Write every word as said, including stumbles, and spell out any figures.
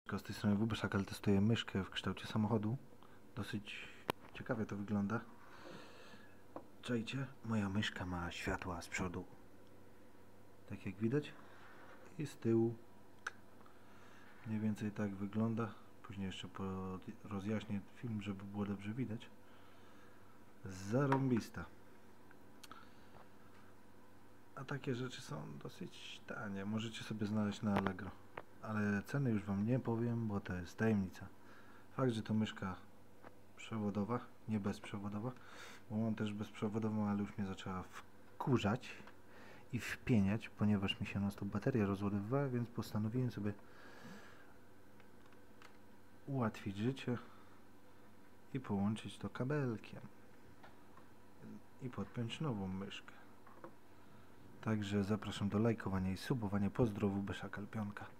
Z tej strony W B Szakal testuje myszkę w kształcie samochodu. Dosyć ciekawie to wygląda. Czajcie, moja myszka ma światła z przodu, tak jak widać, i z tyłu. Mniej więcej tak wygląda. Później jeszcze rozjaśnię film, żeby było dobrze widać. Zarąbista. A takie rzeczy są dosyć tanie. Możecie sobie znaleźć na Allegro. Ale ceny już wam nie powiem, bo to jest tajemnica. Fakt, że to myszka przewodowa, nie bezprzewodowa, bo mam też bezprzewodową, ale już mnie zaczęła wkurzać i wpieniać, ponieważ mi się non stop bateria rozładowywała, więc postanowiłem sobie ułatwić życie i połączyć to kabelkiem i podpiąć nową myszkę. Także zapraszam do lajkowania i subowania. Pozdro, W B Szakal Pionka.